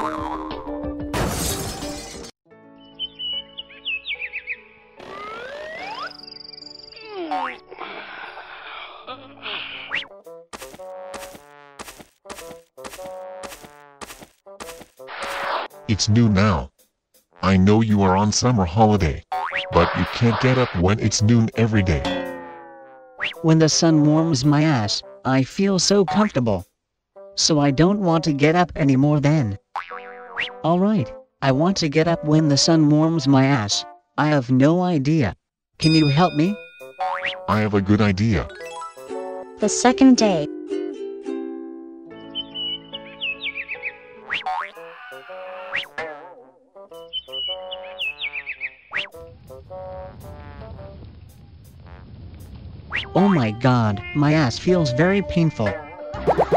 It's noon now. I know you are on summer holiday, but you can't get up when it's noon every day. When the sun warms my ass, I feel so comfortable. So I don't want to get up anymore then. Alright, I want to get up when the sun warms my ass. I have no idea. Can you help me? I have a good idea. The second day. Oh my god, my ass feels very painful.